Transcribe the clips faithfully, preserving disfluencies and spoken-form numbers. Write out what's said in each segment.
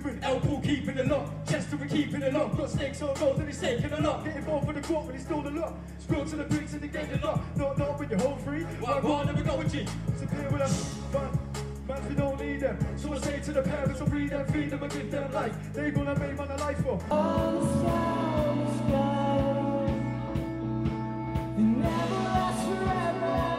moving, elbow keeping a lot. Chester we keeping a lot. Got snakes on road and it's taking a lot. Get involved with the court when it's still a lot. Scroll to the bricks and the game a lot. Not not with your whole free. Why why never go with G? Disappear with us, but man we don't need them. So I say to the parents, I'll breed them, feed them and give them life. They gonna make man a life for. On the sky, on the sky, it never lasts forever.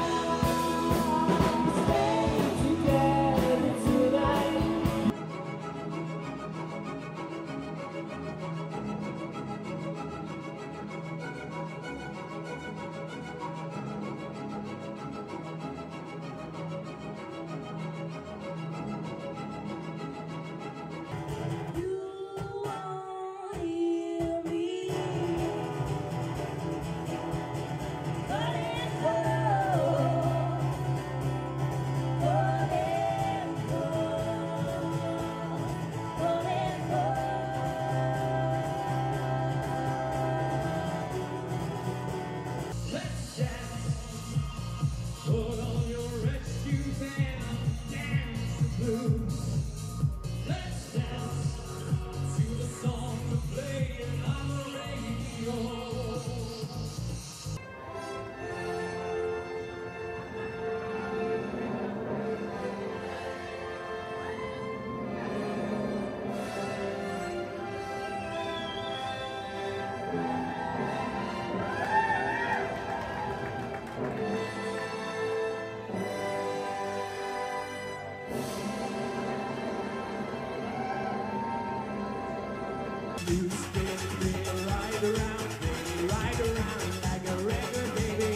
You spin me right around, baby, right around like a record, baby.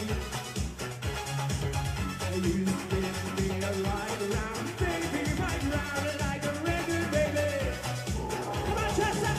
You spin me right around, baby, right around like a record, baby. Come on, Chester!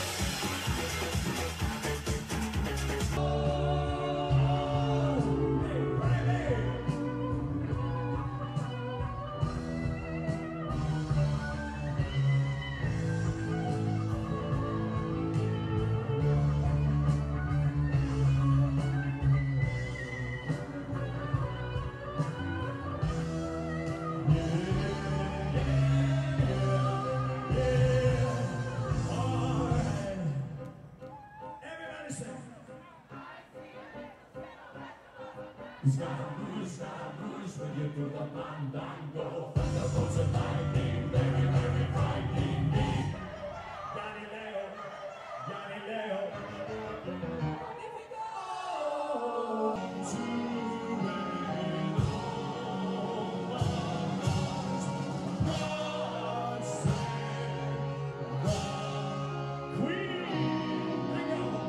Scaramouche, Scaramouche, when you do the mandango, thunderbolts and lightning, very, very frightening me. Galileo, Galileo. If we go to rain on us, God save the Queen. Let go.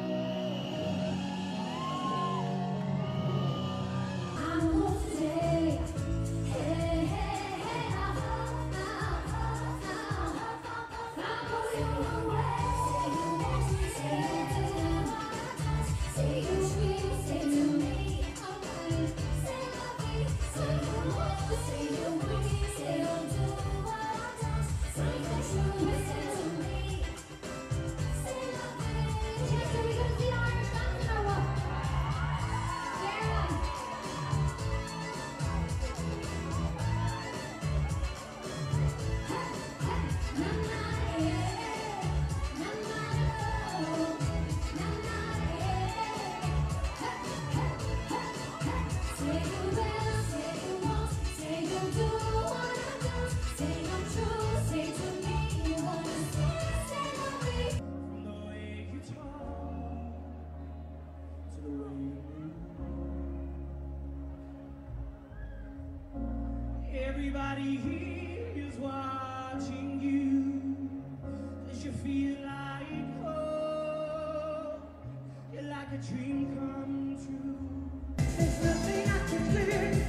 Everybody here is watching you. Does you feel like, oh, you're like a dream come true? There's nothing I can do.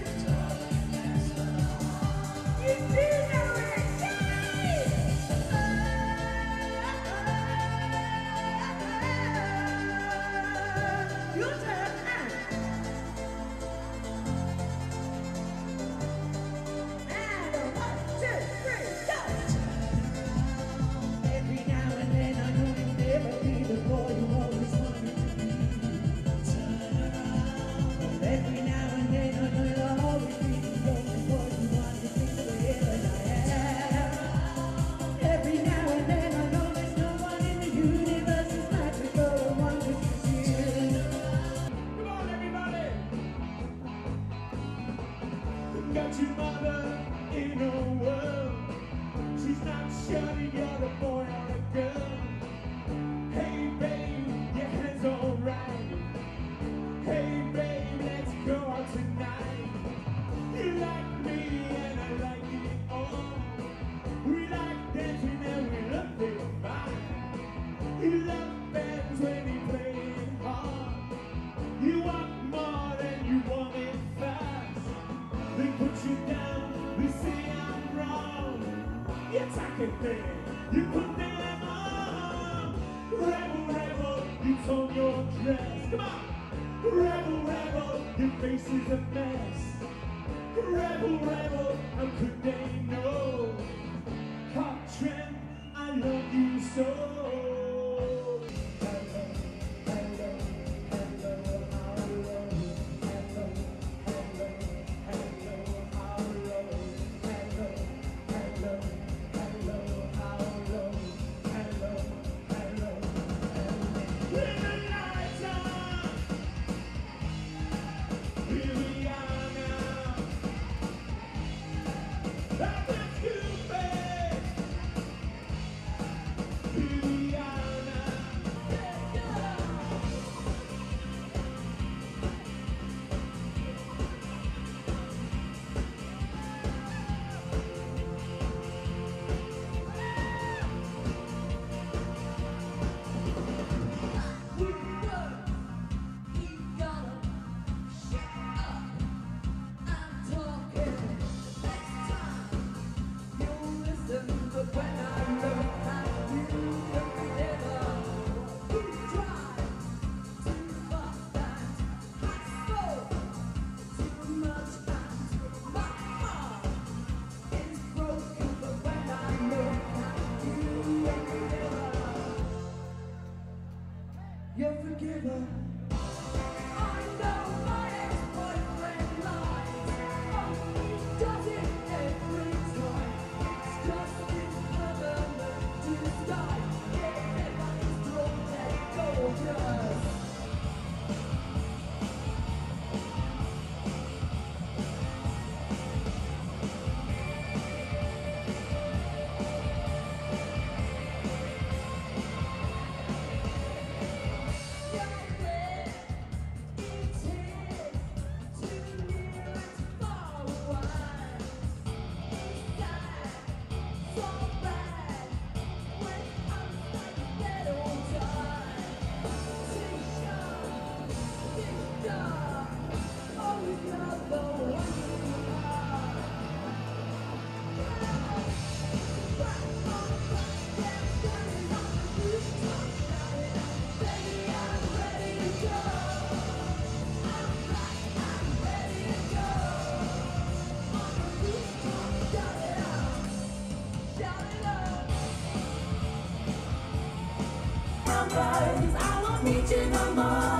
You do know what I say. Oh, your turn. Matter what place is a mess. Rebel, rebel, how could they know? Hot trend, I love you so. Hello, hello, hello, how low? Hello, hello, hello, how low? Hello, hello, hello, how low? Hello, hello, hello. When the lights on, here we are now. Nothing stupid. Here we are now. We know you gotta shut up. I'm talking. Next time you'll listen, but when I look at you, you're never. You drive too fast and I smoke too much and my heart is broken. But when I look at you, you're never. You're forgiven. I know my ex-boyfriend lies. Oh, he does it every time. It's just his permanent disguise. Yeah, never is drunk and gorgeous. You're there, it is too near and far away. It's sad, so bad, when I'm like dead or die. Too sharp, too dark, always not the one you are. Back on track, yeah, standing on the rooftop, shouting out, baby, I'm ready to go. I'm back, I'm ready to go. On the rooftop, shout it out, shout it out. Cause I won't need you no more.